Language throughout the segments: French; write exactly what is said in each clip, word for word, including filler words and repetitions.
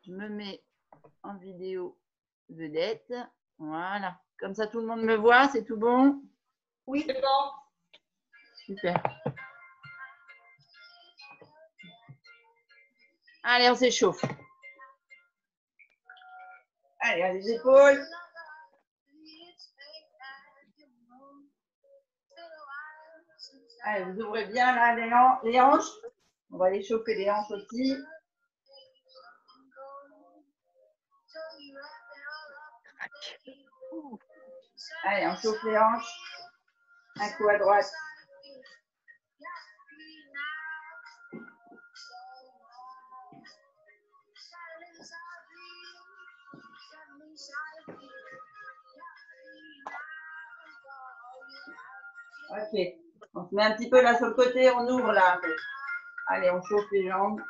Je me mets en vidéo vedette. Voilà. Comme ça, tout le monde me voit. C'est tout bon? Oui, c'est bon. Super. Allez, on s'échauffe. Allez, à les épaules. Allez, vous ouvrez bien là les, han les hanches. On va aller chauffer les hanches aussi. Allez, on chauffe les hanches. Un coup à droite. Ok. On se met un petit peu là sur le côté. On ouvre là un peu. Allez, on chauffe les jambes.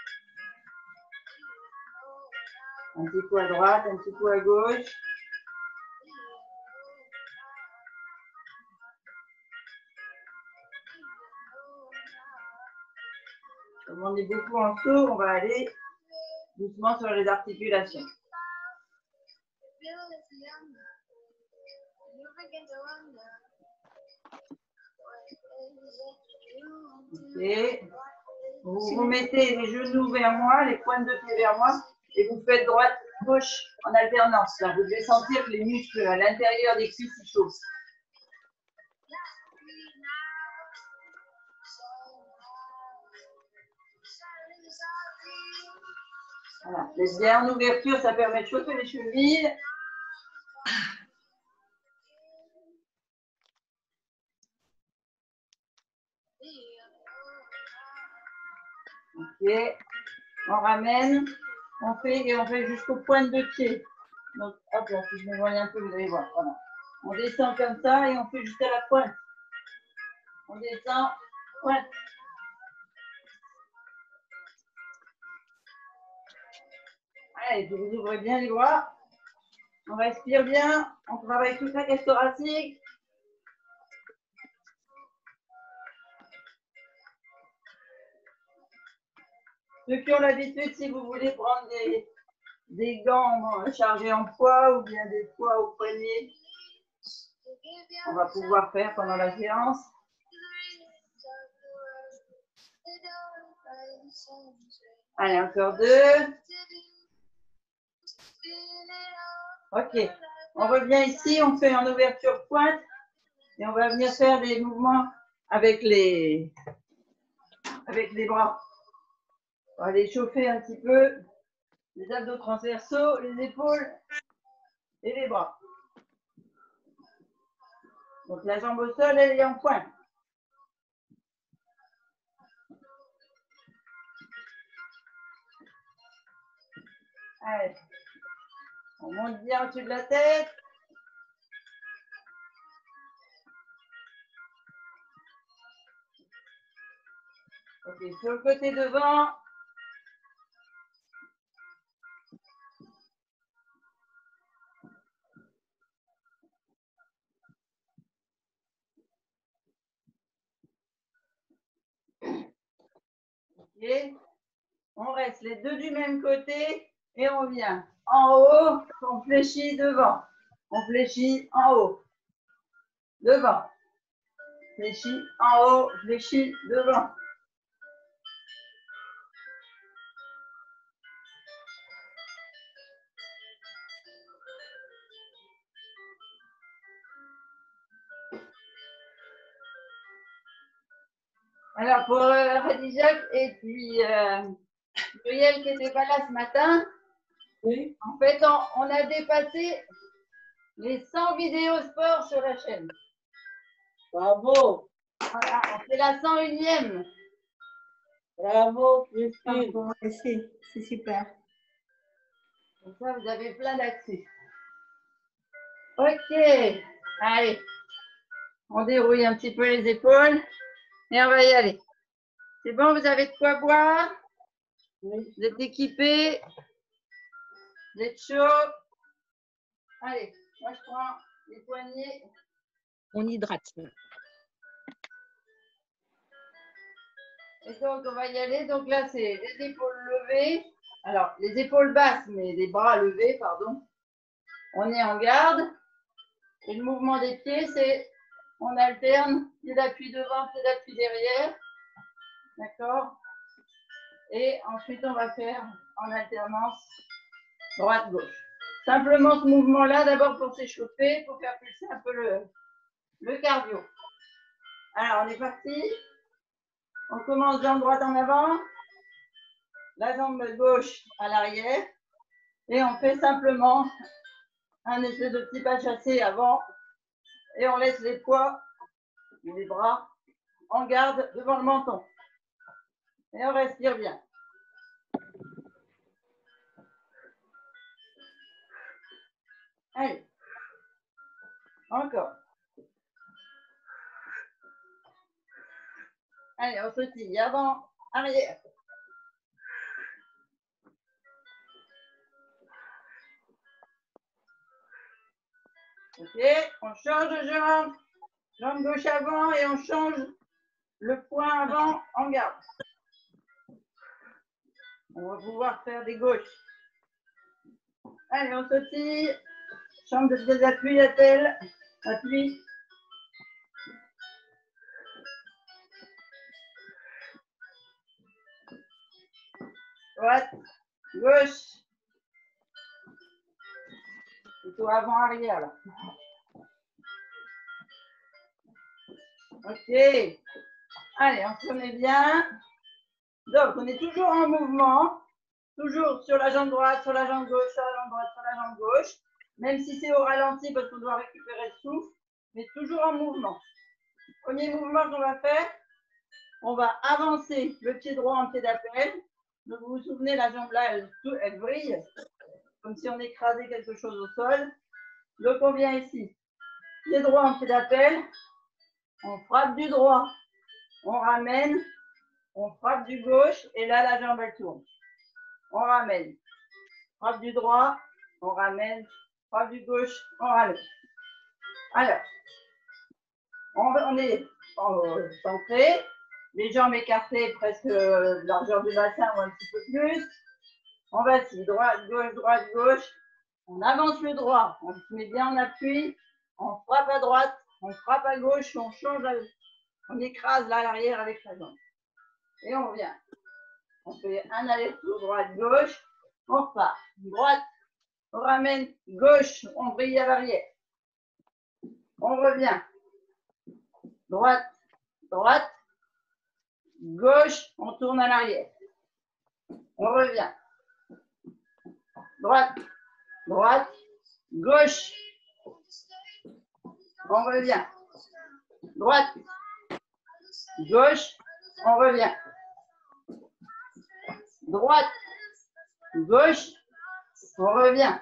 Un petit coup à droite, un petit coup à gauche. Comme on est beaucoup en dessous, on va aller doucement sur les articulations. Ok. Vous vous mettez les genoux vers moi, les pointes de pied vers moi, et vous faites droite-gauche en alternance. Là, vous devez sentir que les muscles à l'intérieur des cuisses se chauffent. Voilà. Les bien en ouverture, ça permet de chauffer les chevilles. Ok. On ramène, on fait et on fait jusqu'aux pointes de pied. Donc, hop là, si je m'éloigne un peu, vous allez voir. Voilà. On descend comme ça et on fait jusqu'à la pointe. On descend, pointe. Allez, vous ouvrez bien les bras. On respire bien. On travaille toute la cage thoracique. Ceux qui ont l'habitude, si vous voulez prendre des, des gants chargés en poids ou bien des poids au poignet, on va pouvoir faire pendant la séance. Allez, encore deux. Ok. On revient ici, on fait en ouverture pointe et on va venir faire des mouvements avec les, avec les bras. On va les chauffer un petit peu. Les abdos transversaux, les épaules et les bras. Donc la jambe au sol, elle est en pointe. Allez. On monte bien au-dessus de la tête. Ok, sur le côté devant. Ok. On reste les deux du même côté et on vient en haut, on fléchit devant. On fléchit en haut, devant. Fléchit en haut, fléchit devant. Alors pour euh, Radijak et puis euh, Muriel qui n'était pas là ce matin, oui. En fait on, on a dépassé les cent vidéos sport sur la chaîne. Bravo. Voilà, c'est la cent unième. Bravo, Christine. Bravo, c'est super. Comme ça, vous avez plein d'accès. Ok, allez. On dérouille un petit peu les épaules et on va y aller. C'est bon, vous avez de quoi boire? Oui. Vous êtes équipés? Vous êtes chaud? Allez, moi je prends les poignets. On hydrate. Et donc, on va y aller. Donc là, c'est les épaules levées Alors, les épaules basses, mais les bras levés, pardon. On est en garde. Et le mouvement des pieds, c'est on alterne pied d'appui devant, pied d'appui derrière. D'accord? Et ensuite, on va faire en alternance droite-gauche. Simplement ce mouvement-là, d'abord pour s'échauffer, pour faire pulser un peu le, le cardio. Alors, on est parti. On commence jambe droite en avant, la jambe gauche à l'arrière. Et on fait simplement un effet de petit pas chassé avant. Et on laisse les poids, les bras, en garde devant le menton. Et on respire bien. Allez. Encore. Allez, on sautille avant, arrière. Ok, on change de jambe. Jambe gauche avant et on change le point avant en garde. On va pouvoir faire des gauches. Allez, on sautille. Chambre de pied d'appui, attelle. Appui. Droite, gauche. Plutôt avant, arrière là. Ok. Allez, on se remet bien. Donc, on est toujours en mouvement. Toujours sur la jambe droite, sur la jambe gauche, sur la jambe droite, sur la jambe gauche. Même si c'est au ralenti parce qu'on doit récupérer le souffle. Mais toujours en mouvement. Premier mouvement qu'on va faire. On va avancer le pied droit en pied d'appel. Donc, vous vous souvenez, la jambe là, elle, elle brille. Comme si on écrasait quelque chose au sol. Donc, on vient ici. Pied droit en pied d'appel. On frappe du droit. On ramène. On frappe du gauche. Et là, la jambe, elle tourne. On ramène. Frappe du droit. On ramène. Frappe du gauche. On ramène. Alors, on, on est euh, centré. Les jambes écartées, presque euh, largeur du bassin ou un petit peu plus. On va ici, droite, gauche, droite, gauche. On avance le droit, on se met bien en appui. On frappe à droite, on frappe à gauche, on change, à... on écrase là à l'arrière avec la jambe. Et on revient. On fait un aller-retour droite-gauche. On repart. Droite, on ramène, gauche, on brille à l'arrière. On revient. Droite, droite. Gauche, on tourne à l'arrière. On revient. Droite, droite, gauche. On revient. Droite, gauche, on revient. Droite, gauche, on revient.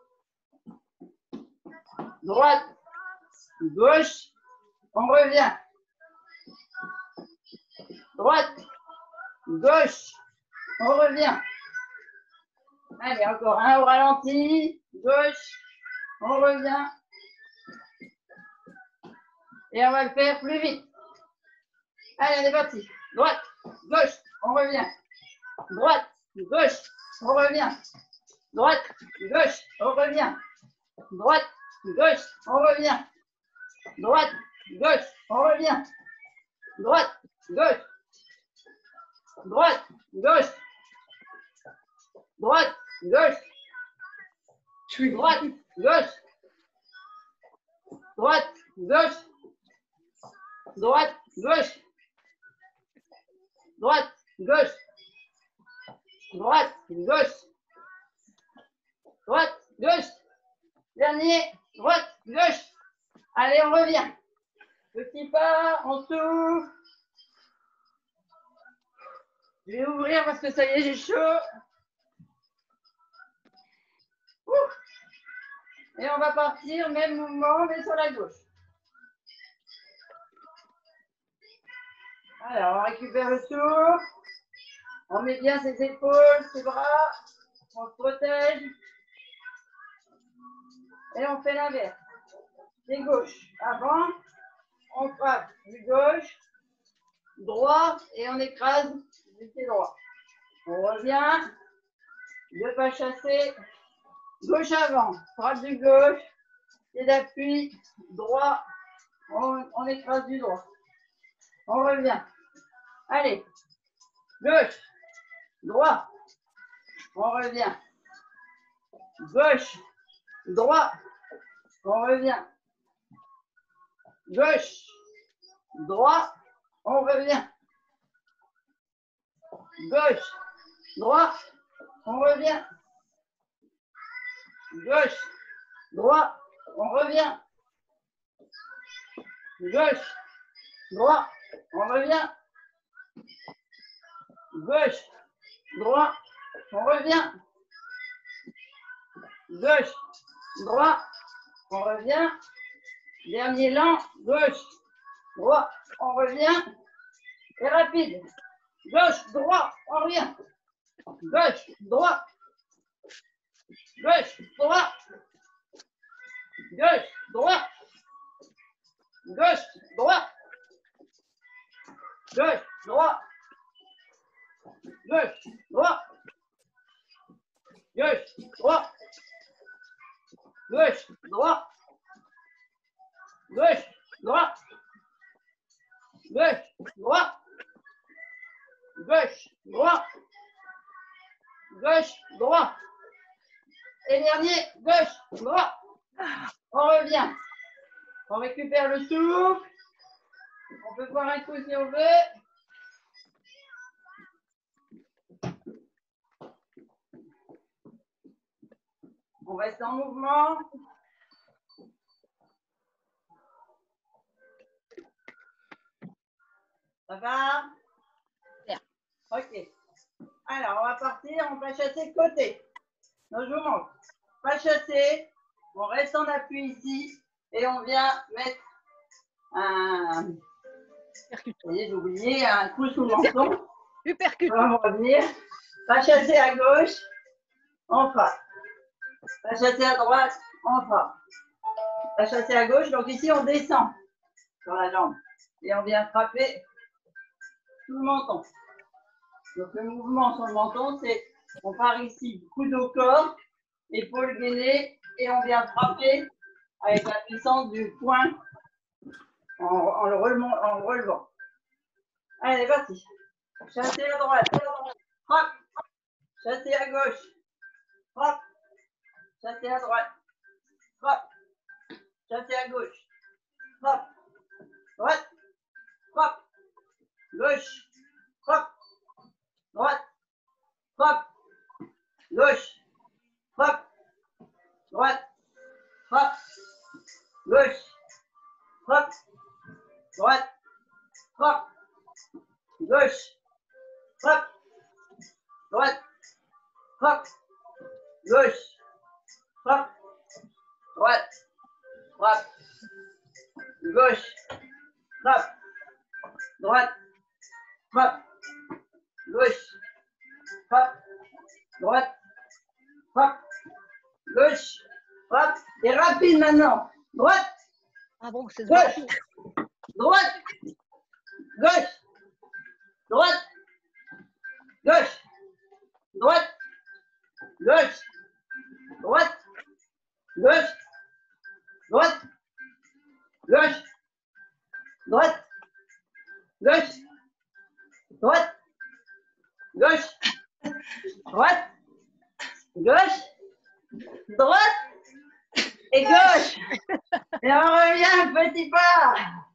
Droite, gauche, on revient. Droite, gauche, on revient. Allez, encore un au ralenti. Gauche, on revient. Et on va le faire plus vite. Allez, on est parti. Droite, gauche, on revient. Droite, gauche, on revient. Droite, gauche, on revient. Droite, gauche, on revient. Droite, gauche, on revient. Droite, gauche. Droite, gauche. Droite, gauche. Droite, gauche. Droite, gauche. Droite, gauche. Droite, gauche. Droite, gauche. Droite, gauche. Dernier, droite, gauche. Allez, on revient. Petit pas, on souffle. Je vais ouvrir parce que ça y est, j'ai chaud. Ouf. Et on va partir, même mouvement, mais sur la gauche. Alors, on récupère le souffle. On met bien ses épaules, ses bras. On se protège. Et on fait l'inverse. Pied gauche. Avant, on frappe du gauche, droit, et on écrase du pied droit. On revient. Deux pas chassés. Gauche avant, droite du gauche. Pied d'appui, droit. On, on écrase du droit. On revient. Allez. Gauche. Droit. On revient. Gauche. Droit. On revient. Gauche. Droit. On revient. Gauche. Droit. On revient. Gauche. Droit. On revient. Gauche. Droit. On revient. Gauche. Droit. On revient. Gauche. Droit. On revient. Dernier lent. Gauche. Droit. On revient. Et rapide. Gauche. Droit. On revient. Gauche. Droit. Gauche. Droit. Gauche. Droit. Gauche. Droit. Gauche. Droit. Gauche. Droit. Gauche. Droit. Gauche. Droit. Gauche. Droit. Gauche. Droit. Gauche. Droit. Gauche. Droit. Et dernier, gauche. Droit. On revient. On récupère le souffle. On peut boire un coup si on veut. On reste en mouvement. Ça va? Bien. Ok. Alors, on va partir. On va chasser de côté. Donc, je vous montre. Pas chasser. On reste en appui ici. Et on vient mettre un... Vous voyez, j'ai oublié un coup sous le menton. Uppercut. On va revenir. Pas chasser à gauche. On frappe. Pas chasser à droite. On frappe. Pas chasser à gauche. Donc ici, on descend sur la jambe. Et on vient frapper sous le menton. Donc le mouvement sur le menton, c'est on part ici, coude au corps, épaule gainée, et on vient frapper avec la puissance du poing en, en, le, relevant, en le relevant. Allez, parti. Chasser à droite. Frappe. Chasser à gauche. Frappe. Chasser à droite. Frappe. Chasser à gauche. Frappe. Droite. Frappe. Gauche. Frappe. Droite. Frappe. Gauche. Frappe. Droite. Frappe. Gauche. Frappe. Droite. Frappe. Gauche. Frappe. Droite. Frappe. Gauche. Frappe. Droite. Frappe. Gauche. Frappe. Droite. Frappe. Gauche. Frappe. Droite. Frappe. Gauche. Frappe. Et rapide maintenant. Droite. Ah bon, c'est Gauche. Droite. Gauche. Droite. Gauche. Droite. Gauche. Droite. Gauche. Droite. Gauche. Droite. Gauche. Droite. Gauche. Droite. Gauche. Droite. Et gauche. Et on revient, petit pas.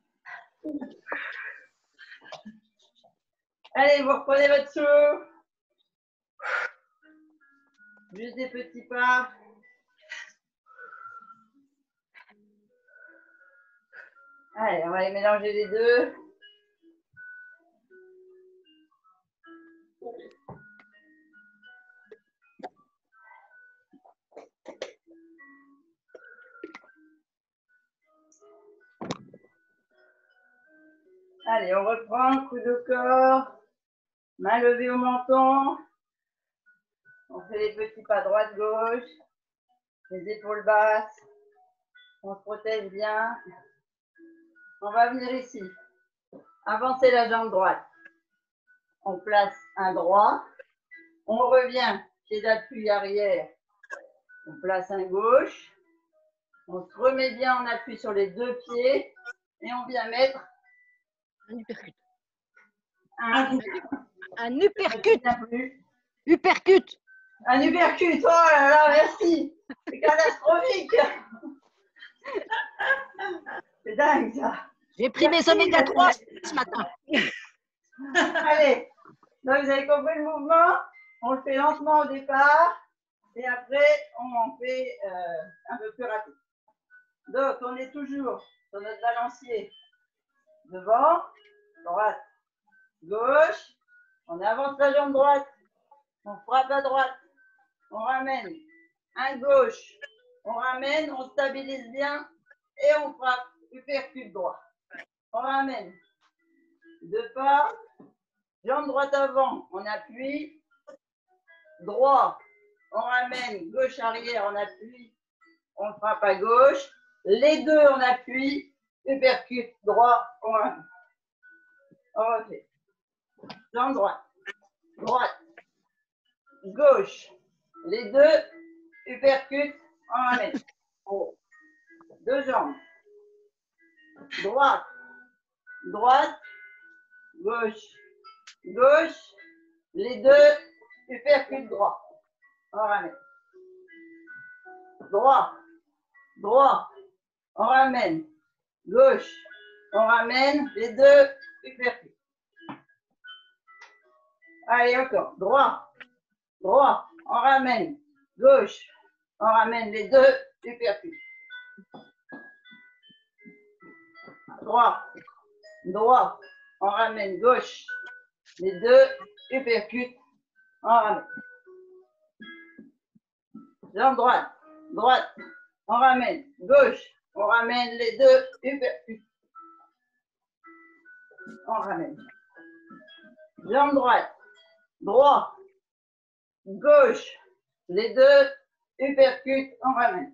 Allez, vous reprenez votre souffle. Juste des petits pas. Allez, on va les mélanger les deux. Allez, on reprend, coude au corps, main levée au menton. On fait les petits pas droite-gauche, les épaules basses. On se protège bien. On va venir ici. Avancer la jambe droite. On place un droit. On revient pied d'appui arrière, on place un gauche. On se remet bien, on appuie sur les deux pieds et on vient mettre Un uppercut. un, Un uppercut. plus. Uppercut. Un uppercut. Oh là là, merci. C'est catastrophique. C'est dingue ça. J'ai pris mes oméga trois ce matin. Allez, donc vous avez compris le mouvement. On le fait lentement au départ et après on en fait euh, un peu plus rapide. Donc on est toujours sur notre balancier devant, droite, gauche. On avance la jambe droite, on frappe à droite, on ramène un gauche, on ramène, on stabilise bien et on frappe uppercut droit. On ramène deux pas, jambe droite avant, on appuie, droit, on ramène, gauche arrière, on appuie, on frappe à gauche, les deux on appuie, uppercut droit, on ramène. Ok. Jambe droite, droite, gauche, les deux, uppercut, on ramène. Oh. Deux jambes, droite, droite, gauche, gauche, les deux, uppercut droit, on ramène. Droit, droit, on ramène, gauche, on ramène, les deux, uppercut. Allez, encore, droit, droit, on ramène, gauche, on ramène, les deux, uppercut. Droit, droit, on ramène, gauche, les deux, uppercut, on ramène. Jambe droite, droite, on ramène, gauche, on ramène, les deux, uppercut. On ramène. Jambe droite, droit, gauche, les deux, uppercut, on ramène.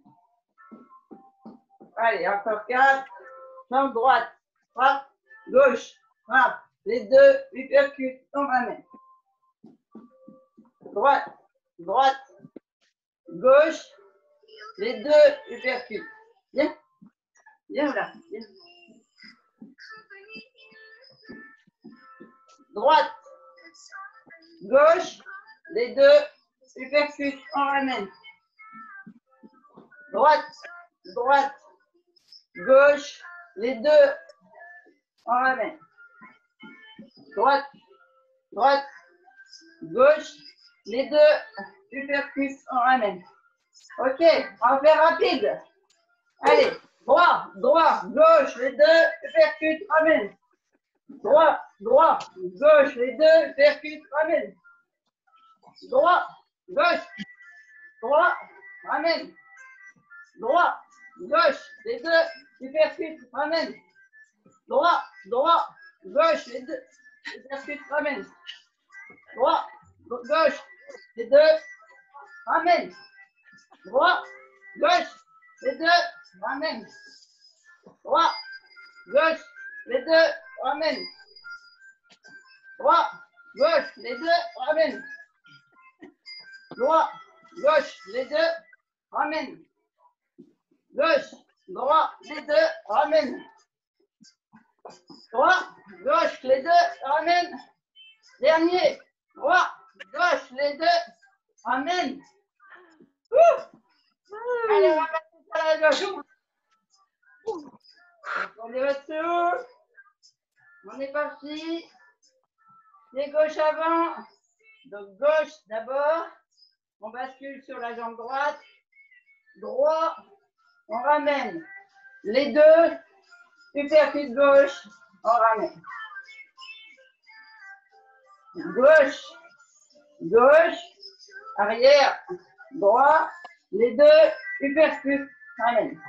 Allez, encore quatre. Jambe droite, frappe, gauche, frappe, les deux, uppercut, on ramène. Droite, droite, gauche, les deux, uppercut. Bien, bien là, bien. Droite, gauche, les deux, uppercut, on ramène. Droite, droite, gauche, les deux, on ramène. Droite, droite, gauche, les deux, uppercut, on ramène. Ok, on va faire rapide. Allez, droit, droit, gauche, les deux, uppercut, ramène. Droit, droit, gauche, les deux, uppercut, ramène. Droit, gauche, droit, ramène. Droit, gauche, les deux, uppercut, ramène. Droit, droit, gauche, les deux, uppercut, ramène. Droit, gauche, les deux, ramène. Droit, gauche, les deux, ramène. Droit, gauche, les deux, ramène. Droit, gauche, les deux, ramène. Droit, gauche, les deux, ramène. Gauche, droit, les deux, ramène. Droit, gauche, les deux, ramène. Dernier, droit, gauche, les deux, ramène. Ouh. Allez, on va passer sur la gauche. Prenez votre souffle. On est parti. Les gauches avant. Donc gauche d'abord. On bascule sur la jambe droite. Droit. On ramène. Les deux. Uppercut gauche. On ramène. Gauche. Gauche. Arrière. Droit. Les deux. Uppercut. Ramène.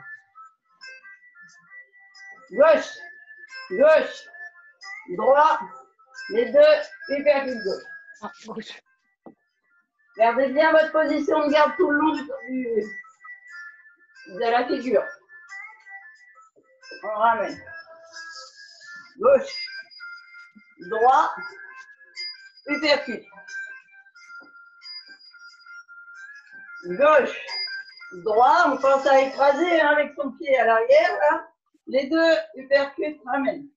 Gauche. Gauche. Droit. Les deux. Uppercut gauche. Ah, gauche. Gardez bien votre position de garde tout le long du, du, de la figure. On ramène. Gauche. Droit. Uppercut. gauche, droit. On pense à écraser hein, avec son pied à l'arrière. Là. Les deux uppercuts ramènent.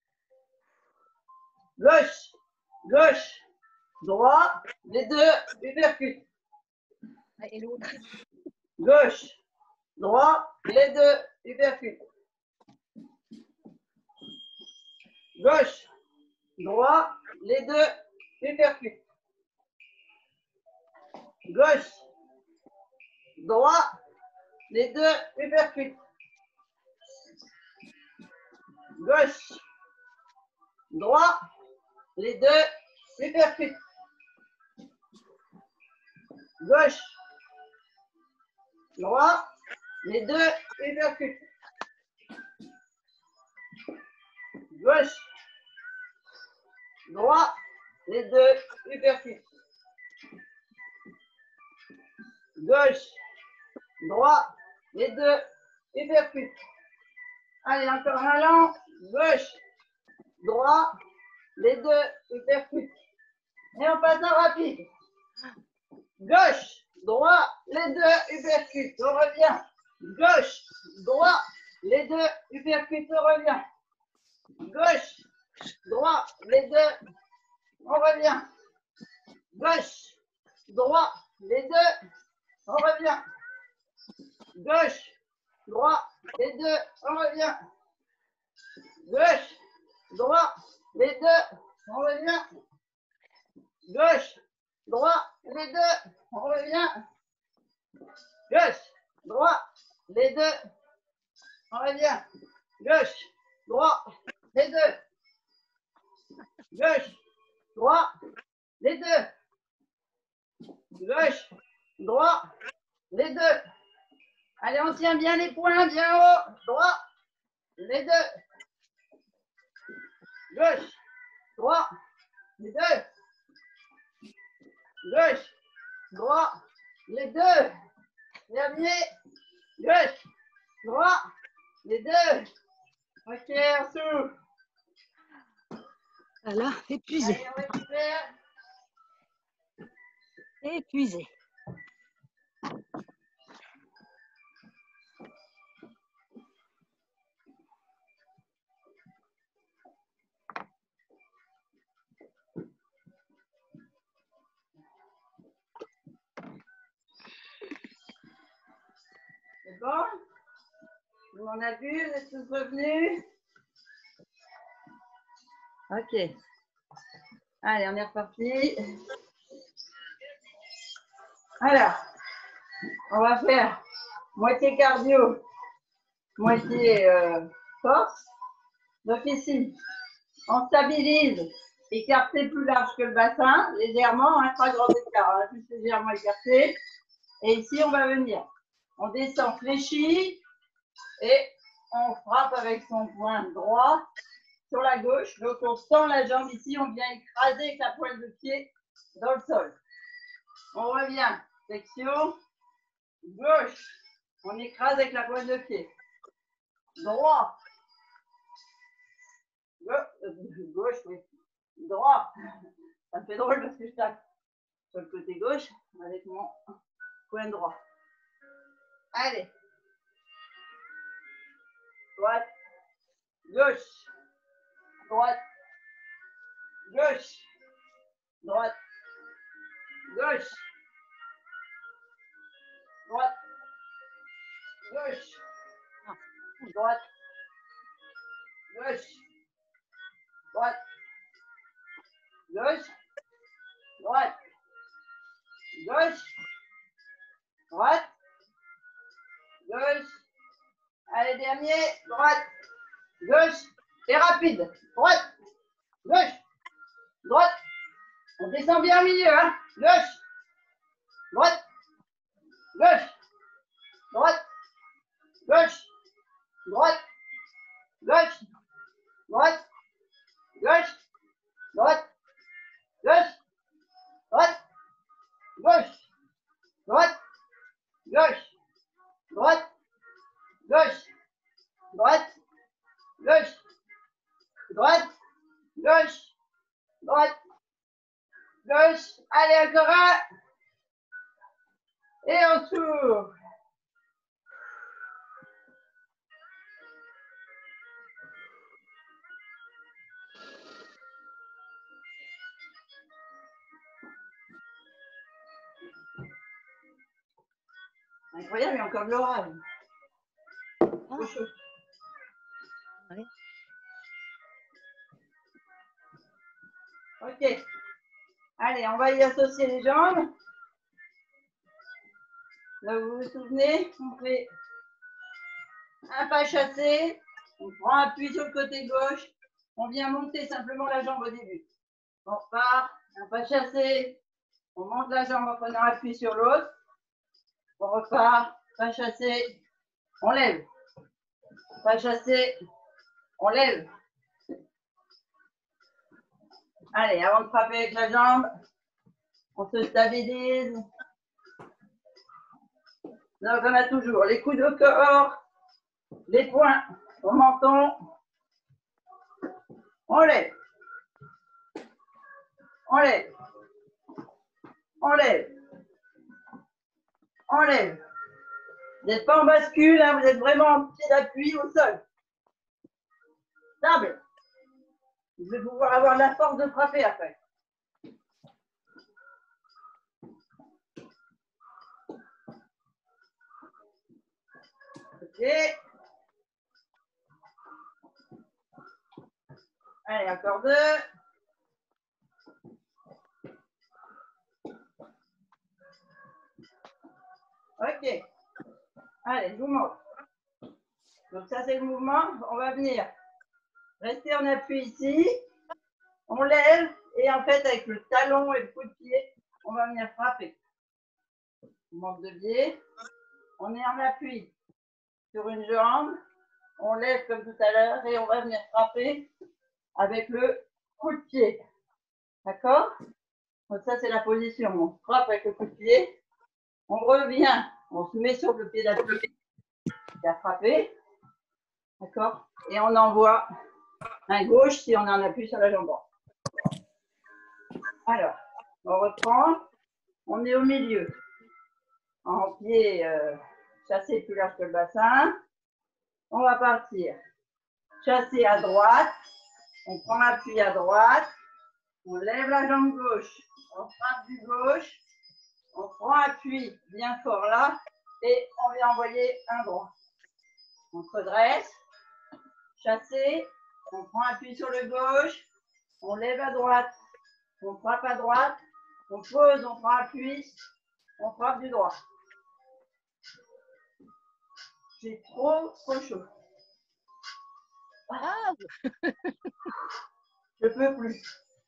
Gauche, gauche, droit. Les deux uppercuts. Et l'autre. Gauche, droit. Les deux uppercuts. Gauche, droit. Les deux uppercuts. Gauche, droit, les deux uppercuts. Gauche, droit, les deux uppercuts. Gauche, droit, les deux uppercuts. Gauche, droit, les deux uppercuts. Gauche, droit, les deux uppercuts. Allez, encore un allant. Gauche, droit, les deux uppercuts. Et on passe en rapide. Gauche, droit, les deux uppercuts. On revient. Gauche, droit, les deux uppercuts. On revient. Gauche, droit, les deux. On revient. Gauche, droit, les deux. On revient. Gauche, droit, les deux. On revient. Gauche, droit, les deux. On revient. Gauche, droit, les deux. On revient. Gauche, droit, les deux. On revient. Gauche, droit, les deux. Gauche, droit, les deux. Gauche, droit, les deux. Allez, on tient bien les poings, bien haut. Droit, les deux. Gauche, droit, les deux. Gauche, droit, les deux. Dernier. Gauche, droit, les deux. Ok, on souffle. Voilà, épuisé. Allez, on récupère. Épuisé. C'est bon? Tout le monde a vu? Vous êtes tous revenus? Ok. Allez, on est reparti. Alors, on va faire moitié cardio, moitié euh, force. Donc ici, on stabilise, écarté plus large que le bassin, légèrement, hein, pas grand écart, hein, juste légèrement écarté. Et ici, on va venir. On descend fléchi et on frappe avec son poing droit sur la gauche. Donc, on tend la jambe ici, on vient écraser avec la pointe de pied dans le sol. On revient. Flexion. Gauche. On écrase avec la pointe de pied. Droit. Gauche, oui. Droit. Ça me fait drôle parce que je tape sur le côté gauche avec mon coin droit. Allez. Droite. Gauche. Droite. Gauche. Droite. Gauche. Droite. Gauche. Droite. Gauche. Droite. Gauche. Droite. Gauche. Droite. Gauche. Allez, dernier. Droite. Gauche. Et rapide. Droite. Gauche. Droite. On descend bien au milieu, hein. Gauche. Droite. Gauche. Droite. Gauche. Droite. Gauche. Droite. Gauche. Droite. Gauche. Droite. Gauche. Droite. Gauche. Droite. Gauche. Droite. Gauche. Droite. Gauche. Droite. Gauche. Allez, encore un. Et on souffle. Incroyable, il y a encore de l'orage. Ah. C'est chaud. Ouais. Ok. Allez, on va y associer les jambes. Là, vous vous souvenez, on fait un pas chassé, on prend appui sur le côté gauche, on vient monter simplement la jambe au début. On repart, un pas chassé, on monte la jambe en prenant appui sur l'autre, on repart, pas chassé, on lève, pas chassé, on lève. Allez, avant de frapper avec la jambe, on se stabilise. Donc on a toujours les coudes au corps, les poings au menton, on lève, on lève, on lève, on lève. Vous n'êtes pas en bascule, hein, vous êtes vraiment en pied d'appui au sol. Stable. Vous allez pouvoir avoir la force de frapper après. Ok. Allez, encore deux. Ok. Allez, je vous montre. Donc ça, c'est le mouvement. On va venir rester en appui ici. On lève et en fait, avec le talon et le coup de pied, on va venir frapper. On monte de pied. On est en appui sur une jambe. On lève comme tout à l'heure et on va venir frapper avec le coup de pied. D'accord? Donc ça, c'est la position. On frappe avec le coup de pied. On revient. On se met sur le pied d'appui qui a frappé. D'accord? Et on envoie un gauche si on en appuie sur la jambe droite. Alors, on reprend. On est au milieu. En pied euh, chassé plus large que le bassin. On va partir. Chassé à droite. On prend l'appui à droite. On lève la jambe gauche. On frappe du gauche. On prend appui bien fort là. Et on vient envoyer un droit. On se redresse. Chassé. On prend appui sur le gauche. On lève à droite. On frappe à droite. On pose. On prend appui. On frappe du droit. C'est trop, trop chaud. Ah, Je peux plus.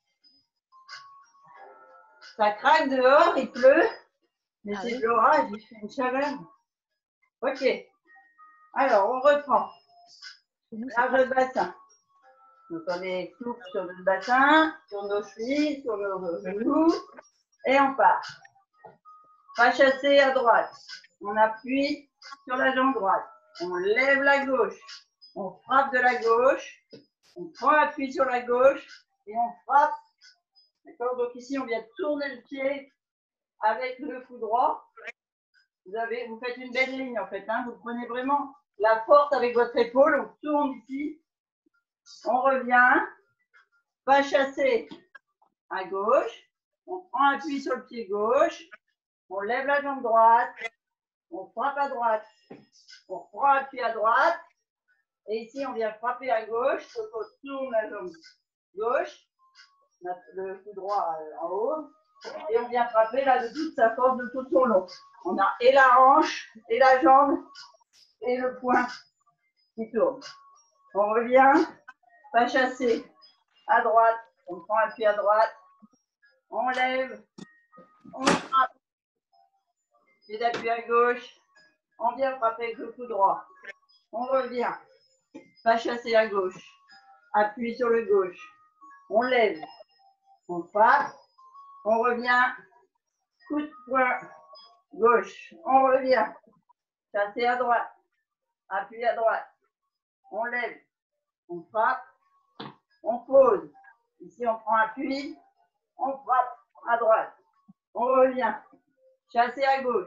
Ça craque dehors, il pleut. Mais Ah c'est oui. de l'orage, il fait une chaleur. Ok. Alors, on reprend. chez nous, c'est Large pas- de bassin. Donc, on est souple sur le bassin, sur nos chevilles, sur nos genoux. Et on part. Pas chassé à droite. On appuie sur la jambe droite. On lève la gauche. On frappe de la gauche. On prend appui sur la gauche. Et on frappe. D'accord? Donc ici, on vient tourner le pied avec le coup droit. Vous, avez, vous faites une belle ligne en fait. Hein. Vous prenez vraiment la force avec votre épaule. On tourne ici. On revient. Pas chassé à gauche. On prend appui sur le pied gauche. On lève la jambe droite. On frappe à droite. On prend appui à droite. Et ici, on vient frapper à gauche. Donc, on tourne la jambe gauche. Le coup droit en haut. Et on vient frapper là de toute sa force, de tout son long. On a et la hanche, et la jambe, et le poing qui tourne. On revient. Pas chassé à droite. On prend appui à droite. On lève. On frappe. Pied d'appui à gauche. On vient frapper avec le coup droit. On revient. Pas chassé à gauche. Appui sur le gauche. On lève. On frappe. On revient. Coup de poing gauche. On revient. Chassé à droite. Appui à droite. On lève. On frappe. On pose. Ici, on prend appui. On frappe à droite. On revient. Chassé à gauche.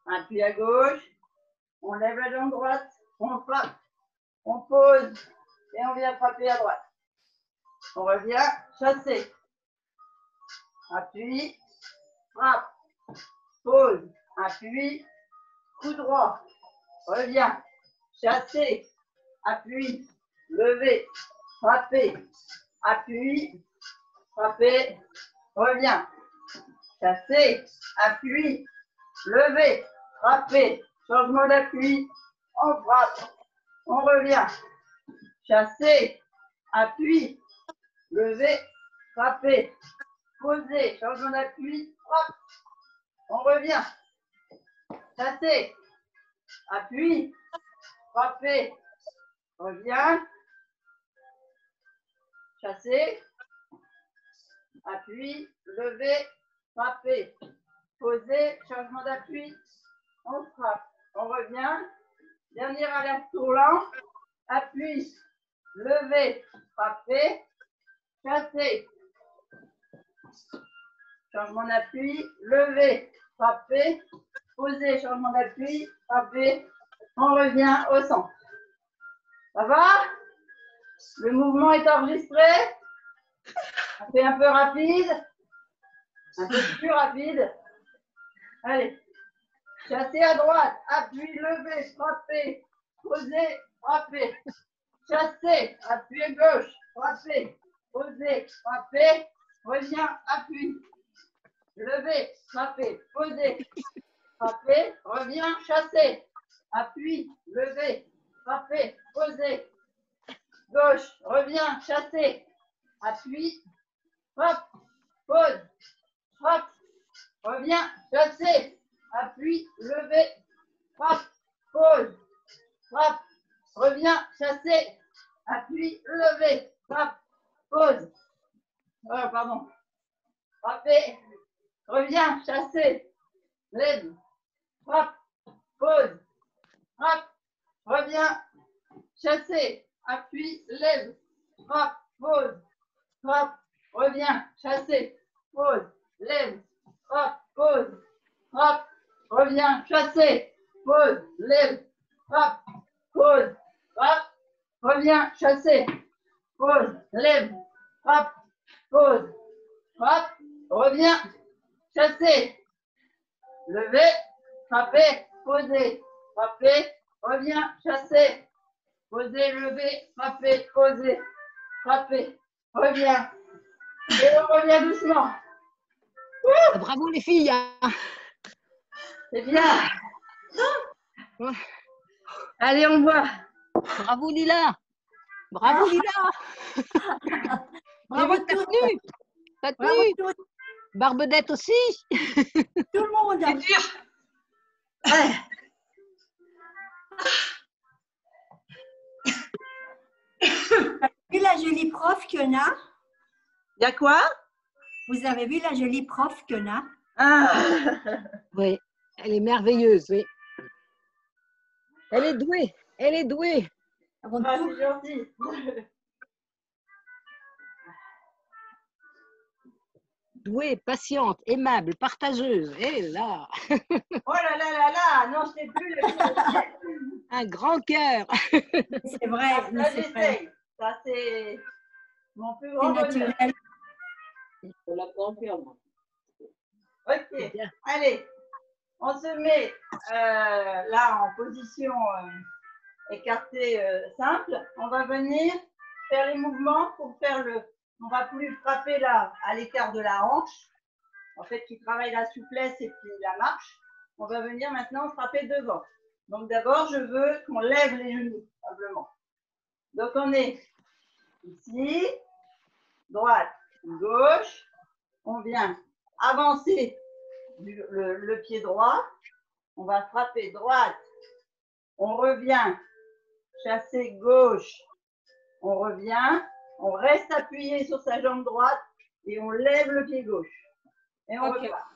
Appui à gauche. On lève la jambe droite. On frappe. On pose. Et on vient frapper à droite. On revient. Chasser. Appui. Frappe. Pose. Appui. Coup droit. Revient. Chasser. Appui. Lever. Frapper. Appui. Frapper. Revient. Chasser. Appui. Lever. Frapper. Changement d'appui. On frappe. On revient. Chasser. Appui. Lever. Frapper. Poser. Changement d'appui. Frappe. On revient. Chasser. Appui. Frapper. Revient. Chasser. Appui. Lever. Frapper. Poser. Changement d'appui. On frappe. On revient. Dernier aller-retour lent. Appui. Lever. Frapper. Chasser. Changement d'appui. Lever. Frapper. Poser. Changement d'appui. Frapper. On revient au centre. Ça va? Le mouvement est enregistré. On fait un peu rapide. Un peu plus rapide. Allez. Chasser à droite. Appui, lever, frapper. Poser, frapper. Chasser. Appui gauche. Frapper. Poser, frapper. Revient, appui. Lever, frapper. Poser. Frapper. Revient, chasser. Appui, lever, frapper, poser. Gauche, revient, chasser. Appui, frappe, pose, frappe, revient, chasser. Appui, lever, frappe, pose, frappe, revient, chasser. Appui, lever, frappe, pose. Oh, pardon. Frapper, revient, chasser. Lève, frappe, pose. Frappe, revient, chasser, appui, lève, frappe, pose, frappe, revient, chasser, pose, lève, frappe, pose, frappe, revient, chasser, pose, lève, frappe, pose, frappe, revient, chasser, pose, lève, frappe, pose, frappe, revient, chasser, lever, frapper, poser. Frapper, revient, chasser, poser, lever, frapper, poser, frapper, revient. Et on revient doucement. Ah, bravo les filles. Hein. C'est bien. Allez, on voit. Bravo Lila. Bravo Lila. Bravo J'ai vu ta toutes. tenue. Ta Bravo tenue. toutes. Barbedette aussi. Tout le monde. C'est dur. Ouais. Vous avez vu la jolie prof qu'on a? Il y a quoi? Vous avez vu la jolie prof qu'on a? Ah. Oui, elle est merveilleuse, oui. Elle est douée. Elle est douée. Avant Ah, tout, c'est gentil. Douée, patiente, aimable, partageuse. Et là, Oh là là là là, non, je sais plus. un grand cœur. c'est vrai, mais Ça, c'est vrai. j'essaye. Ça, c'est mon plus C'est grand bonheur. naturel. Je la confirme. Ok, Bien. allez, on se met euh, là en position euh, écartée euh, simple. On va venir faire les mouvements pour faire le. On va plus frapper là à l'écart de la hanche, en fait, qui travaille la souplesse et puis la marche. On va venir maintenant frapper devant. Donc d'abord, je veux qu'on lève les genoux simplement. Donc on est ici, droite, gauche. On vient avancer du, le, le pied droit. On va frapper droite. On revient. Chasser gauche. On revient. On reste appuyé sur sa jambe droite et on lève le pied gauche. Et on Ok. repart.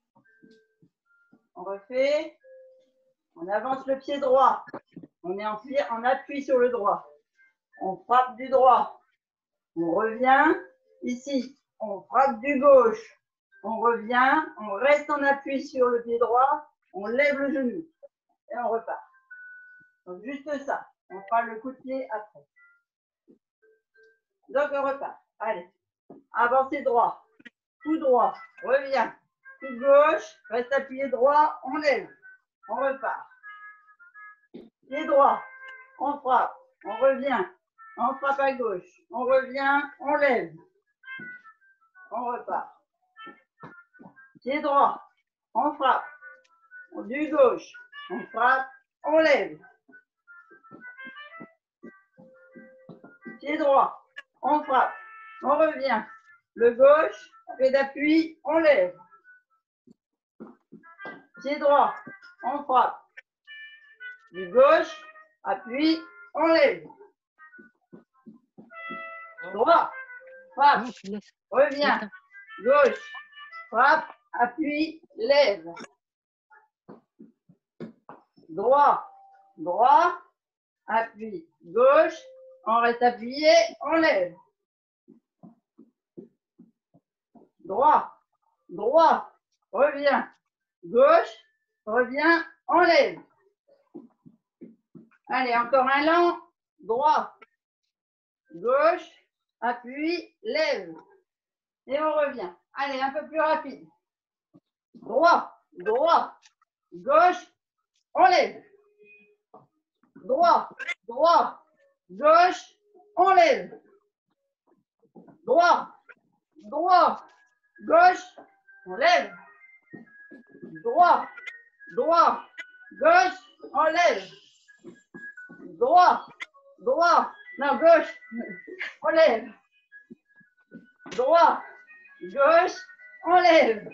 On refait. On avance le pied droit. On est en, pied, en appui sur le droit. On frappe du droit. On revient. Ici, on frappe du gauche. On revient. On reste en appui sur le pied droit. on lève le genou et on repart. Donc juste ça. On fera le coup de pied après. Donc on repart. Allez. Avancez droit. Coup droit. Reviens. Coup gauche. Reste appuyé droit. On lève. On repart. Pied droit. On frappe. On revient. On frappe à gauche. On revient. On lève. On repart. Pied droit. On frappe. Du gauche. On frappe. On lève. Pied droit. On frappe. On revient. Le gauche. Pied d'appui. On lève. Pied droit. On frappe. Du gauche. Appui. On lève. Droit. Frappe. Revient. Gauche. Frappe. Appui. Lève. Droit. Droit. Appui. Gauche. On reste appuyé. On lève. Droit. Droit. Revient. Gauche. Revient. On lève. Allez, encore un lent. Droit. Gauche. Appui. Lève. Et on revient. Allez, un peu plus rapide. Droit. Droit. Gauche. On lève. Droit. Droit. Gauche. On lève. Droit. Droit. Gauche. On lève. Droit. Droit. Gauche. On lève. Droit. Droit. Non, gauche. On lève. Droit. Gauche. On lève.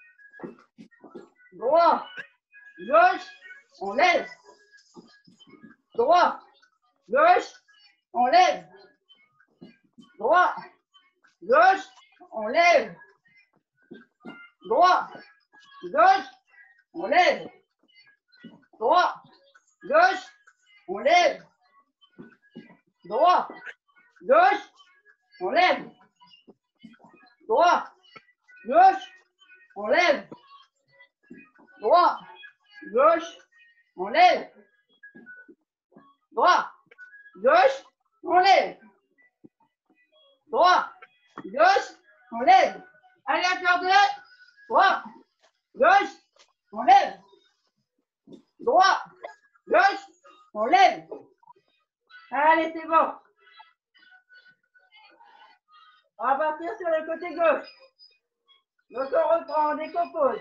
Droit. Gauche. On lève. Droit. Gauche. On lève. Droit. Gauche. On lève. Droit. Gauche. On lève. Droit. Gauche. On lève. Droit. Gauche. On lève. Droit. Gauche. On lève. Droit. Gauche. On lève. Droit. Gauche. On lève. Droit. Gauche. On lève. Allez, encore deux. Droit. Gauche. On lève. Droit. Gauche. On lève. Allez, c'est bon. On va partir sur le côté gauche. Donc on reprend, on décompose.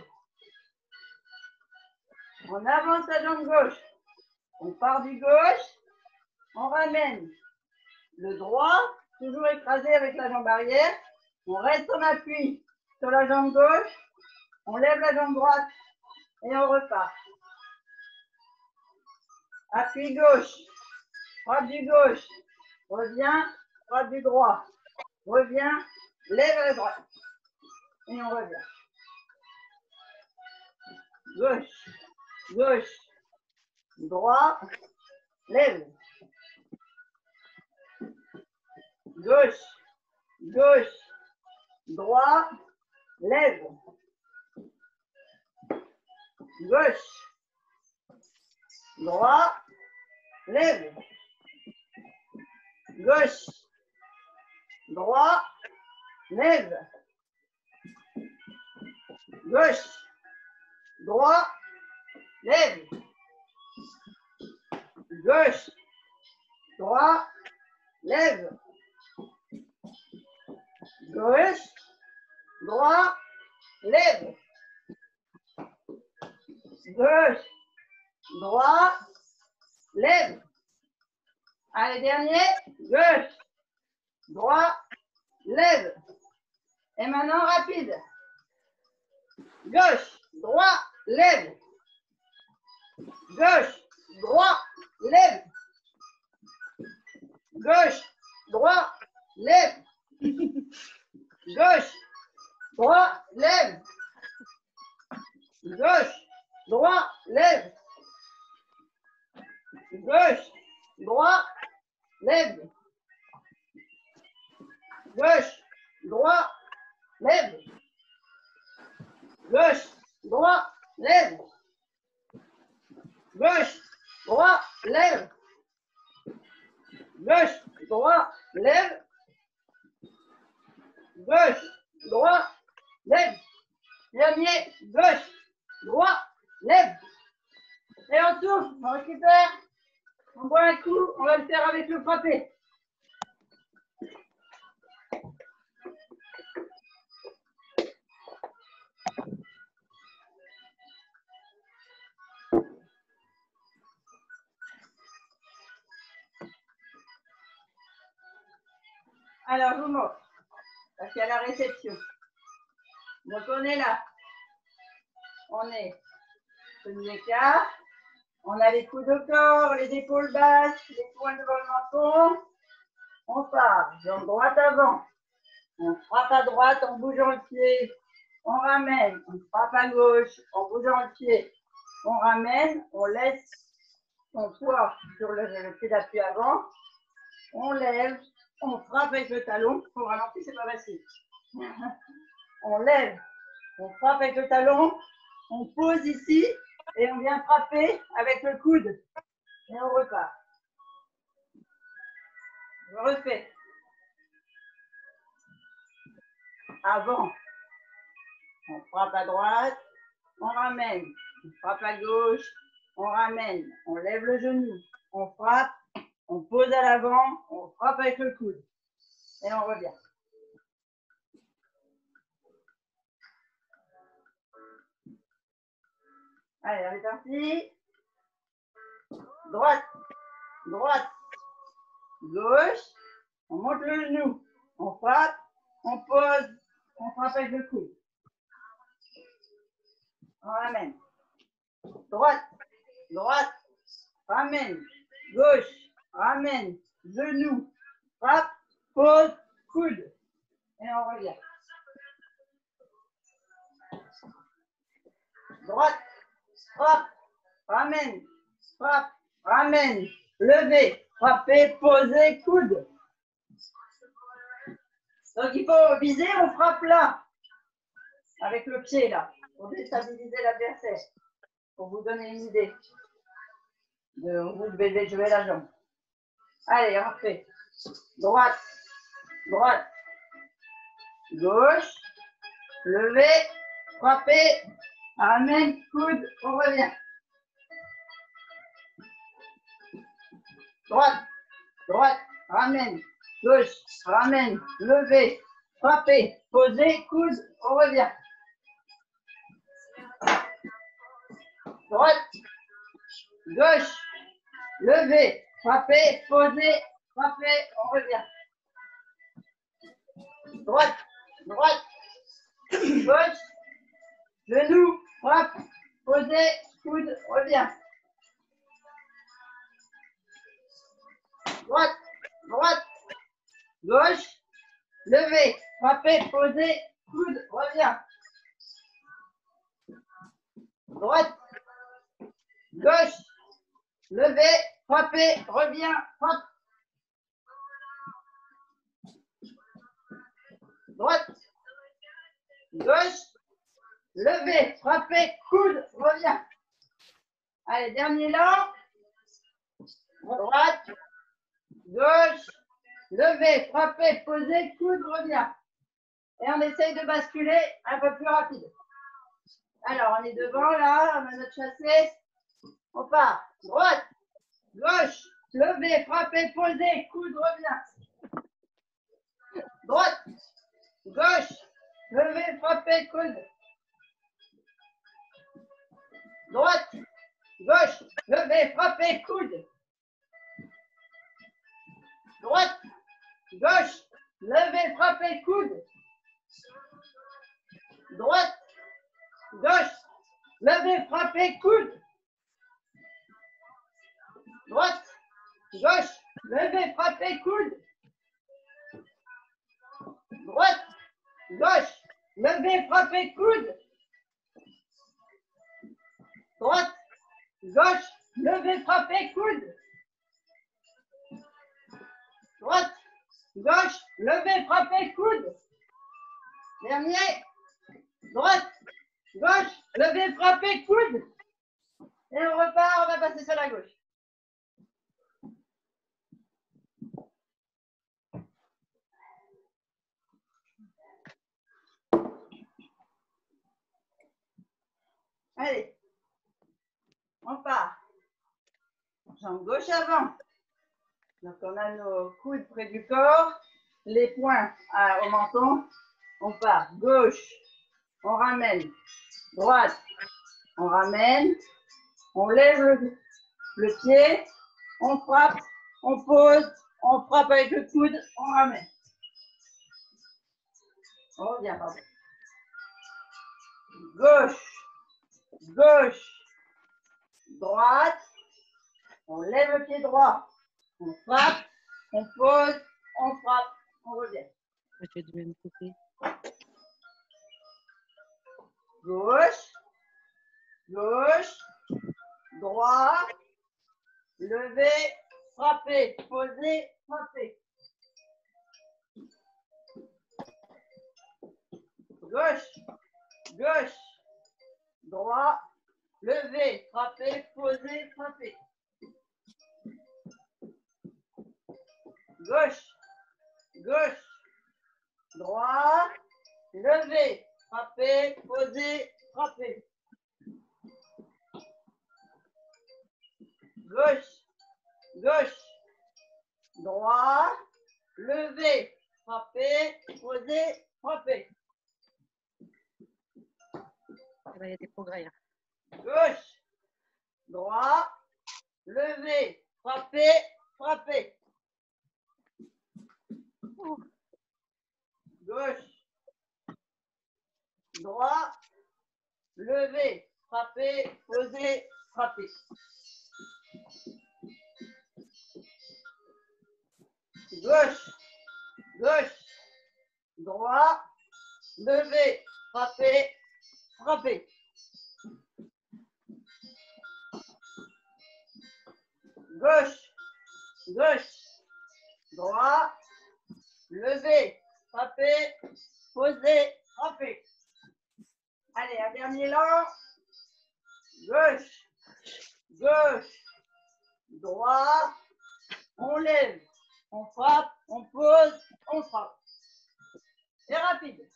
On avance la jambe gauche. On part du gauche. On ramène le droit, toujours écrasé avec la jambe arrière. On reste en appui sur la jambe gauche. On lève la jambe droite et on repart. Appui gauche. Droite du gauche. Reviens. Droite du droit. Reviens. Lève à la droite. Et on revient. Gauche. Gauche. Droit. Lève. Gauche. Gauche. Droit. Lève. Gauche. Droit. Lève. Gauche. Droit. Lève. Gauche. Droit. Lève. Gauche. Droit. Lève. Gauche. Droit. Lève. Gauche. Droit. Lève. Allez, dernier. Gauche. Droit. Lève. Et maintenant, rapide. Gauche. Droit. Lève. Gauche. Droit. Lève. Gauche. Droit. Lève. Gauche. Droit. Lève. Gauche. Droit. Lève. Gauche. Droit. Lève. Gauche. Droit. Lève. Gauche. Droit. Lève. gauche, droit, lève. Gauche, droit, lève. Gauche, droit, lève. Dernier, gauche, droit, lève. Et on souffle, on récupère. On boit un coup, on va le faire avec le frappé. Alors, je vous montre, parce qu'il y a la réception. Donc, on est là. On est semi-écart. On a les coudes au corps, les épaules basses, les poings devant le menton. On part, jambe droite avant. On frappe à droite en bougeant le pied. On ramène, on frappe à gauche en bougeant le pied. On ramène, on laisse son poids sur le, le pied d'appui avant. On lève, on frappe avec le talon. Pour ralentir, c'est pas facile. On lève, on frappe avec le talon. On pose ici et on vient frapper avec le coude. Et on repart. Je refais. Avant, on frappe à droite, on ramène, on frappe à gauche, on ramène, on lève le genou, on frappe, on pose à l'avant, on frappe avec le coude. Et on revient. Allez, on est parti. Droite, droite, gauche, on monte le genou, on frappe, on pose, on frappe avec le coude. On ramène. Droite, droite, ramène, gauche, ramène, genou, frappe, pose, coude. Et on revient. Droite, frappe, ramène, frappe, ramène, lever, frapper, poser, coude. Donc il faut viser, on frappe là, avec le pied là, pour déstabiliser l'adversaire, pour vous donner une idée de où vous devez jouer la jambe. Allez, on fait droite, droite, gauche, lever, frapper, ramène, coude, on revient. Droite, droite, ramène, gauche, ramène, lever, frapper, poser, coude, on revient. Droite, gauche, lever, frapper, poser, frapper, on revient. Droite, droite, gauche, genou, frappe, poser, coude, revient. Droite, droite, gauche, lever, frapper, poser, coude, revient. Droite, gauche, lever, frapper, revient, frappe. Droite, gauche, lever, frapper, coude, revient. Allez, dernier là. Droite, gauche, lever, frapper, poser, coude, revient. Et on essaye de basculer un peu plus rapide. Alors, on est devant là, on a notre chassé. On part. Droite, gauche, lever, frapper, poser, coude, revient. Droite, gauche, lever, frapper, coude. Droite, gauche, lever, frapper, coude. Droite, gauche, lever, frapper, coude. Droite, gauche, lever, frapper, coude. Droite, gauche, lever, frapper, coude. Droite, gauche, lever, frapper, coude. Droite, gauche, lever, frapper, coude. Droite, gauche, lever, frapper, coude. Dernier. Droite, gauche, lever, frapper, coude. Et on repart, on va passer sur la gauche. Allez, on part. Jambe gauche avant. Donc on a nos coudes près du corps, les poings à, au menton. On part gauche, on ramène, droite, on ramène, on lève le, le pied, on frappe, on pose, on frappe avec le coude, on ramène. On revient, pardon. Gauche, gauche, droite, on lève le pied droit, on frappe, on pose, on frappe, on revient. Je fais du même côté. Gauche, gauche, droit, lever, frapper, poser, frapper. Gauche, gauche, droit, lever, frapper, poser, frapper. Gauche, gauche, droit, lever, frapper, poser, frapper. Gauche, gauche, droit, lever, frapper, poser, frapper. Il y a des progrès. Là. Gauche, droit, lever, frapper, frapper. Gauche, droit, lever, frapper, poser, frapper. Gauche, gauche, droit, lever, frapper, frapper. Gauche, gauche, droit, lever, frapper, poser, frapper. Allez, un dernier lent. Gauche, gauche, droit, on lève, on frappe, on pose, on frappe. C'est rapide.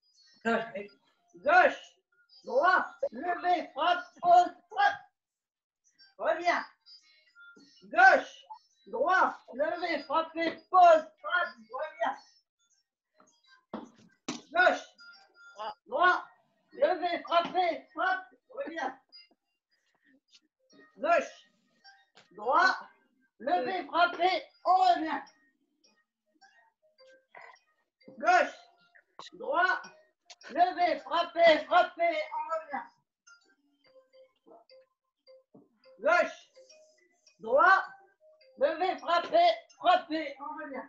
Gauche, droit, lever, frappe, pose, frappe. Reviens. Gauche, droit, lever, frapper, pose, frappe, reviens. Gauche, droit, lever, frapper, frappe, reviens. Gauche, droit, lever, frapper, on revient. Gauche, droit, lever, frapper, frapper, on revient. Gauche, droit, lever, frapper, frapper, on revient.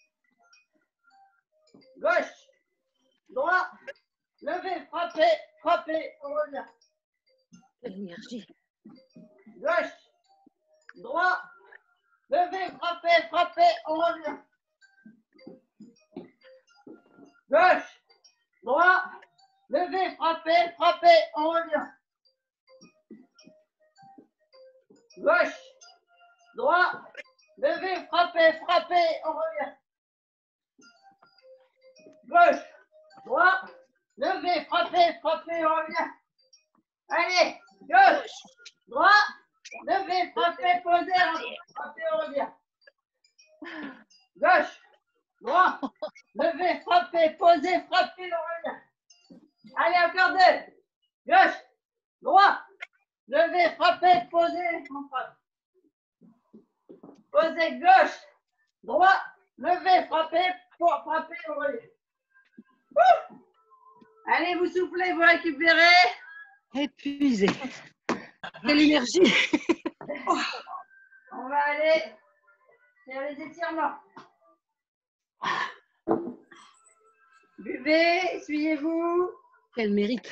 Gauche, droit, lever, frapper, frapper, on revient. L'énergie. Gauche, droit, lever, frapper, frapper, on revient. Gauche, droit, lever, frapper, frapper, on revient. Gauche, droit, lever, frapper, frapper, on revient. Gauche, droit, lever, frapper, frapper, on revient. Allez, gauche, droit, lever, frapper, poser, frapper, on revient. Gauche, droit, lever, frapper, poser, frapper, on revient. Allez, encore deux. Gauche, droit, lever, frapper, poser, on frappe. Poser, gauche, droit, lever, frapper, pour frapper, on revient. Ouh. Allez, vous soufflez, vous récupérez. Épuisé. Quelle énergie. On va aller faire les étirements. Buvez, essuyez-vous. Quel mérite.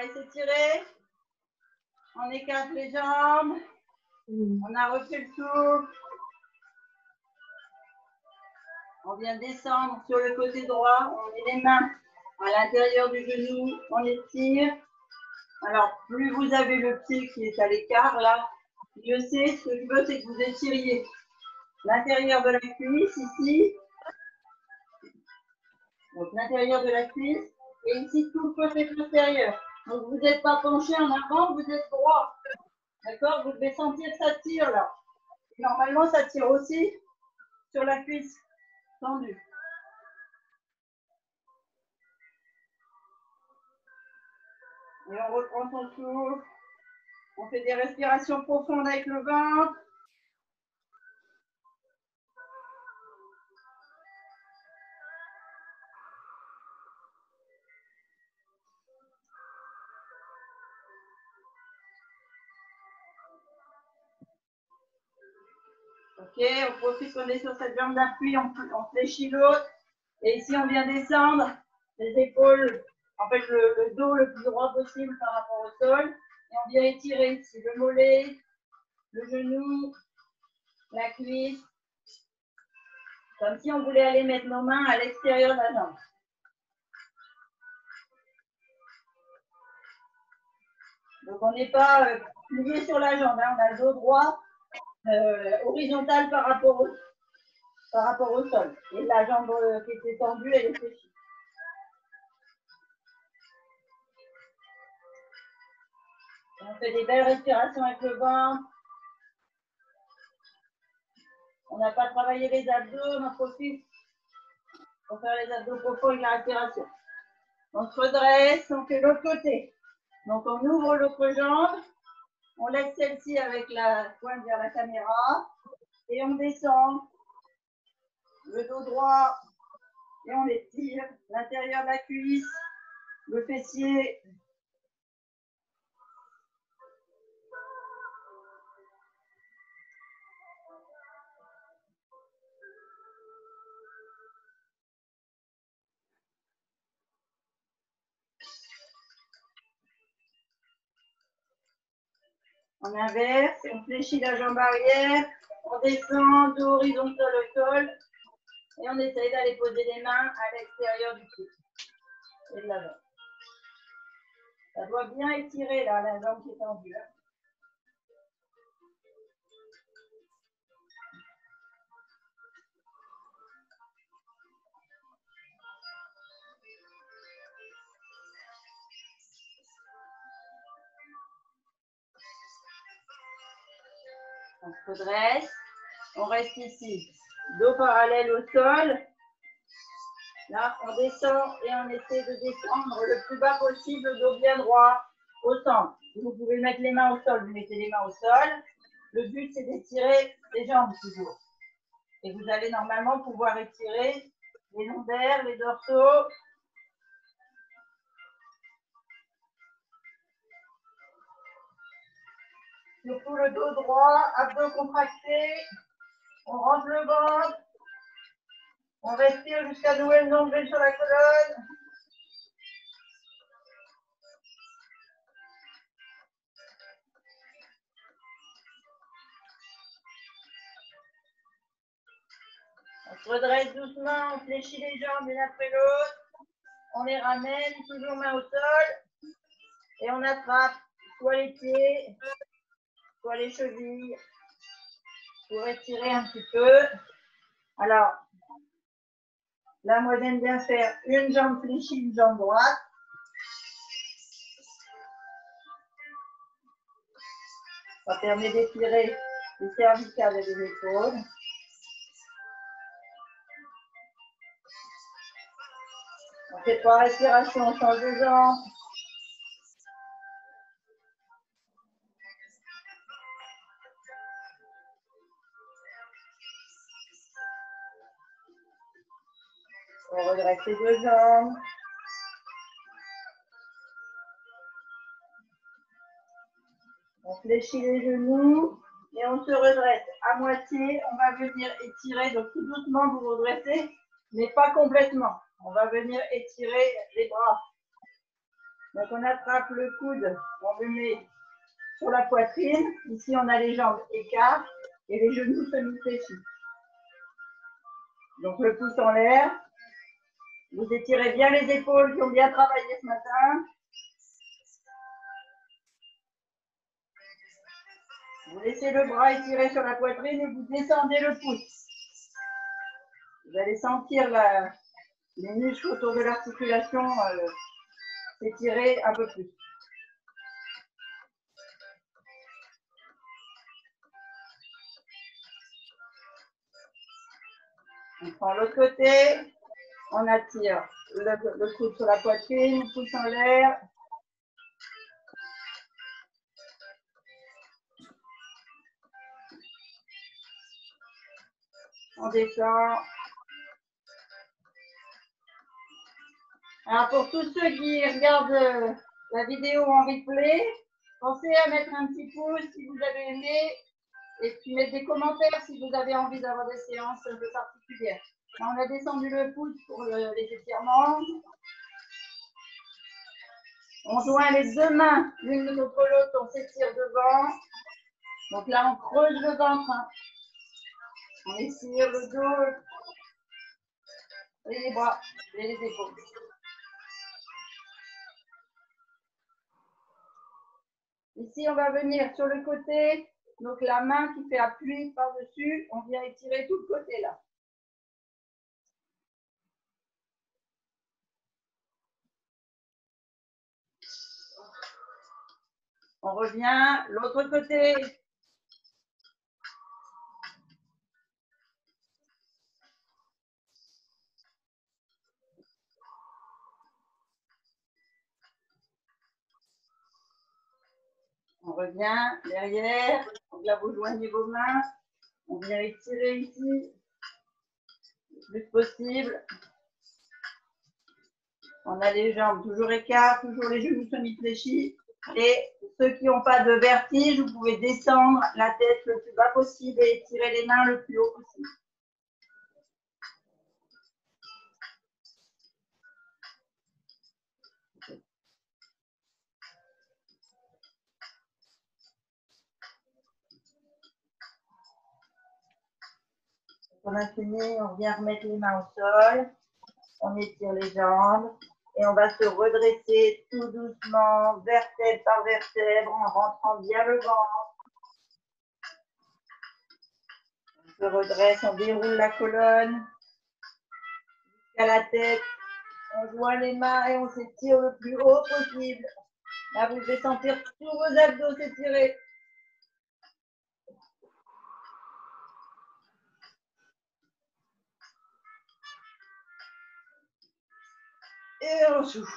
allez s'étirer. On écarte les jambes. On a repris le souffle. On vient descendre sur le côté droit. On met les mains à l'intérieur du genou. On étire. Alors, plus vous avez le pied qui est à l'écart, là, mieux c'est. Ce que je veux, c'est que vous étiriez l'intérieur de la cuisse, ici. Donc, l'intérieur de la cuisse. Et ici, tout le côté postérieur. Donc, vous n'êtes pas penché en avant, vous êtes droit. D'accord? Vous devez sentir que ça tire, là. Et normalement, ça tire aussi sur la cuisse tendue. Et on reprend son souffle. On fait des respirations profondes avec le ventre. Ok, on profite qu'on est sur cette jambe d'appui, on, on fléchit l'autre. Et ici, on vient descendre les épaules, en fait, le, le dos le plus droit possible par rapport au sol. Et on vient étirer ici le mollet, le genou, la cuisse. Comme si on voulait aller mettre nos mains à l'extérieur de la jambe. Donc, on n'est pas euh, plié sur la jambe, hein. On a le dos droit, euh, horizontal par rapport, au, par rapport au sol. Et la jambe euh, qui était tendue, elle est fléchie. On fait des belles respirations avec le ventre. On n'a pas travaillé les abdos, on en profite pour faire les abdos profonds avec la respiration. On se redresse, on fait l'autre côté. Donc on ouvre l'autre jambe, on laisse celle-ci avec la pointe vers la caméra et on descend le dos droit et on étire l'intérieur de la cuisse, le fessier. On inverse, on fléchit la jambe arrière, on descend dos horizontal au sol et on essaye d'aller poser les mains à l'extérieur du pied et de la jambe. Ça doit bien étirer là, la jambe qui est tendue. Hein. On se redresse, on reste ici, dos parallèle au sol. Là, on descend et on essaie de descendre le plus bas possible, dos bien droit au centre. Vous pouvez mettre les mains au sol, vous mettez les mains au sol. Le but, c'est d'étirer les jambes toujours. Et vous allez normalement pouvoir étirer les lombaires, les dorsaux. Surtout le dos droit, abdos contractés. On rentre le ventre. On respire jusqu'à nouer le nombril sur la colonne. On se redresse doucement, on fléchit les jambes l'une après l'autre. On les ramène, toujours main au sol. Et on attrape soit les pieds, soit les chevilles, pour étirer un petit peu. Alors, là, moi, j'aime bien faire une jambe fléchie, une jambe droite. Ça permet d'étirer les cervicales et les épaules. On fait trois respirations, on change de jambe. On redresse les deux jambes. On fléchit les genoux et on se redresse à moitié. On va venir étirer, donc tout doucement vous redressez, mais pas complètement. On va venir étirer les bras. Donc, on attrape le coude, on le met sur la poitrine. Ici, on a les jambes écartes et les genoux semi-fléchis. Donc, le pouce en l'air. Vous étirez bien les épaules qui ont bien travaillé ce matin. Vous laissez le bras étiré sur la poitrine et vous descendez le pouce. Vous allez sentir la, les muscles autour de l'articulation euh, s'étirer un peu plus. On prend l'autre côté, on attire le, le coude sur la poitrine, le pouce en l'air. On descend. Alors pour tous ceux qui regardent la vidéo en replay, pensez à mettre un petit pouce si vous avez aimé et puis mettre des commentaires si vous avez envie d'avoir des séances un peu particulières. Là, on a descendu le pouce pour le, les étirements. On joint les deux mains l'une contre l'autre, on s'étire devant. Donc là, on creuse le ventre. Hein. On étire le dos et les bras et les épaules. Ici, on va venir sur le côté. Donc, la main qui fait appui par-dessus, on vient étirer tout le côté là. On revient, l'autre côté. On revient derrière. Donc là, vous joignez vos mains. On vient étirer ici le plus possible. On a les jambes toujours écartes, toujours les genoux semi-fléchis. Et ceux qui n'ont pas de vertige, vous pouvez descendre la tête le plus bas possible et étirer les mains le plus haut possible. On a fini, on vient remettre les mains au sol, on étire les jambes et on va se redresser tout doucement, vertèbre par vertèbre, en rentrant bien le ventre. On se redresse, on déroule la colonne jusqu'à la tête, on joint les mains et on s'étire le plus haut possible. Là, vous devez sentir tous vos abdos s'étirer. Et on souffle.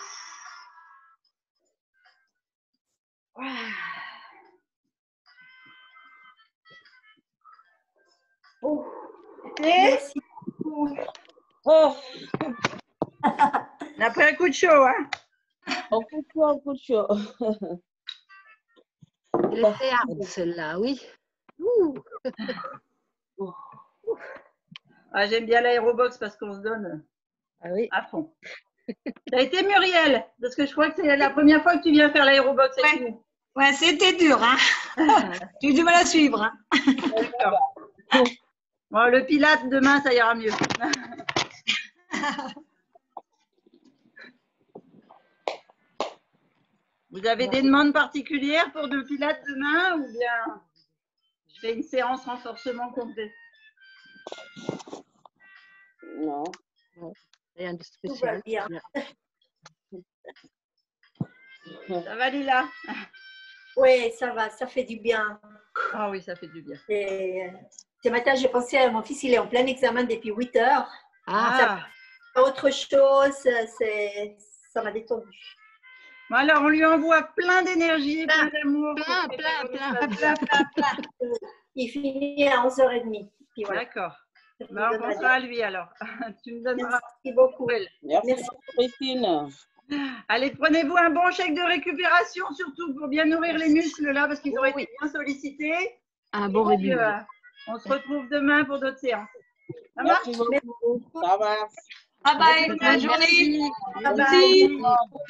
Oh. Merci. Oh, On a pris un coup de chaud, hein? un coup de chaud, un coup de chaud. Elle était hard, celle-là, oui. Ouh. Ah, j'aime bien l'aérobox parce qu'on se donne Ah oui. à fond. Ça a été Muriel, parce que je crois que c'est la première fois que tu viens faire l'aérobox avec Ouais. nous. Ouais, c'était dur, hein. J'ai eu du mal à suivre. Hein. D'accord. Bon, le pilate, demain, ça ira mieux. Vous avez des demandes particulières pour le pilate demain ou bien je fais une séance renforcement complet? Non. Rien de Tout va spécial. bien. Ça va, Lila? Oui, ça va, ça fait du bien. Ah oui, ça fait du bien. Et, ce matin, j'ai pensé à mon fils, il est en plein examen depuis huit heures. Ah, Ah. Autre chose, c'est, ça m'a détendu. Bon, alors, on lui envoie plein d'énergie, plein d'amour. plein, plein, plein. Plein, plein, plein. Il finit à onze heures trente. Puis voilà. D'accord. Je vous Bah, on donnerai pensera à lui alors. Tu me donneras. Merci beaucoup. Merci, Merci. Christine. Allez, prenez-vous un bon chèque de récupération, surtout pour bien nourrir les muscles là, parce qu'ils auraient Oui. été bien sollicités. Un bon Et puis, rébut. euh, on se retrouve demain pour d'autres séances. Ça marche? Merci beaucoup. Ça va. Bye bye, Bonne bonne journée. journée. Bye Merci. bye.